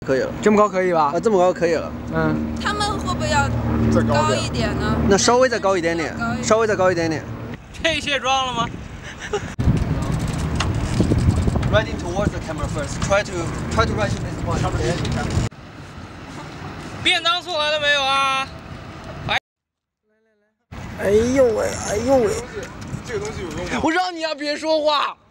可以了。 这么高可以吧？ 啊，这么高可以了。 嗯。他们会不会要高一点呢？ 那稍微再高一点点，稍微再高一点点。 这卸妆了吗 ？Riding towards the camera first. Try to ride to this point. 便当送来了没有啊？ 哎呦喂，哎呦喂！ 这个东西有用吗？ 我让你别说话。